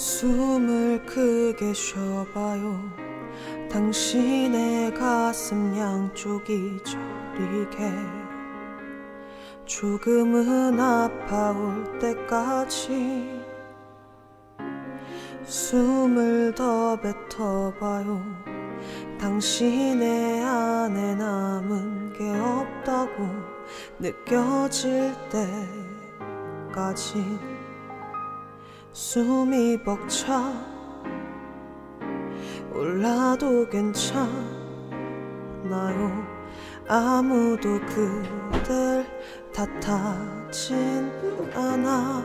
숨을 크게 쉬어봐요. 당신의 가슴 양쪽이 저리게 조금은 아파올 때까지 숨을 더 뱉어봐요. 당신의 안에 남은 게 없다고 느껴질 때까지 숨이 벅차 올라도 괜찮아요. 아무도 그댈 탓하진 않아.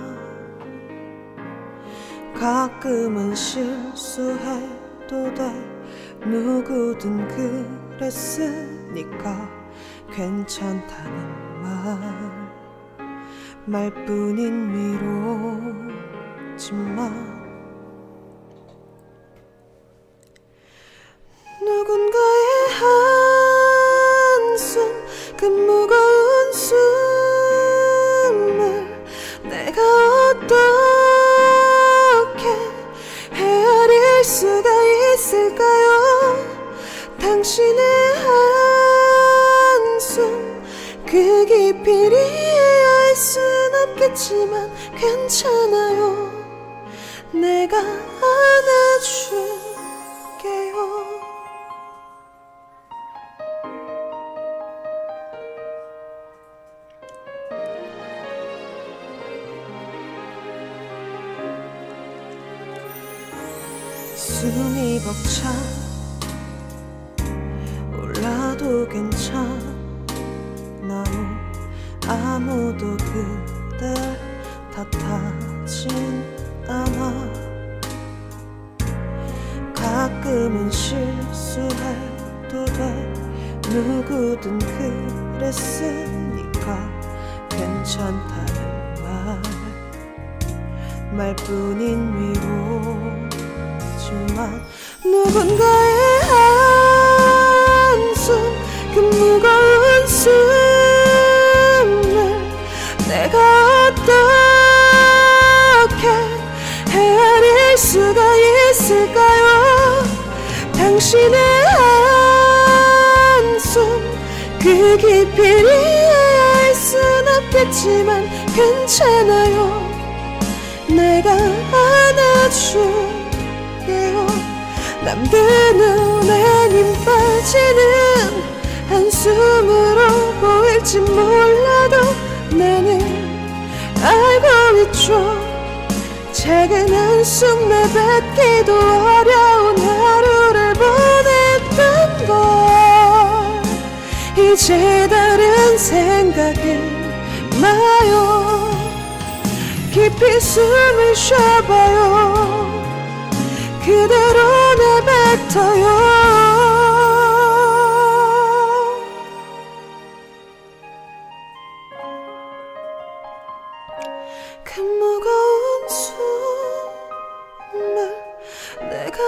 가끔은 실수해도 돼. 누구든 그랬으니까 괜찮다는 말뿐인 위로지만 누군가의 한숨 그 무거운 숨을 내가 어떻게 헤아릴 수가 있을까요? 당신의 한숨 그 깊이를 이해할 순 없겠지만 괜찮아요. 내가 안아줄게요. 숨이 벅차 올라도 괜찮아요. 아무도 그댈 탓하진 않아. 가끔은 실수해도 돼. 누구든 그랬으니까 괜찮다는 말뿐인 위로지만 누군가의 한숨 그 무거운 숨을 내가 어떻게 헤아릴 수가 있을까요? 당신의 한숨 그 깊이를 이해할 순 없겠지만 괜찮아요. 내가 안아줄게요. 남들 눈에 힘 빠지는 한숨으로 보일지 몰라도 나는 알고 있죠. 작은 한숨 내뱉기도 어려운 하루를 보냈던 걸 이제 다른 생각이 나요. 깊이 숨을 쉬어봐요. 그대로 내뱉어요. 그 무거운 숨을 내가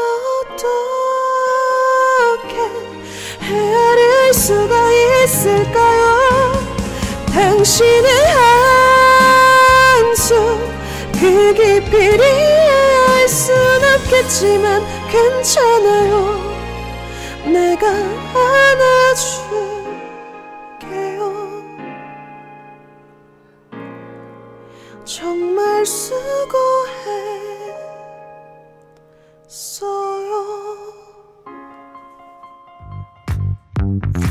어떻게 헤아릴 수가 있을까요? 당신의 한숨 그 깊이를 이해할 순 없겠지만 괜찮아요. 내가 안아줄게요. 정말 수고했어요.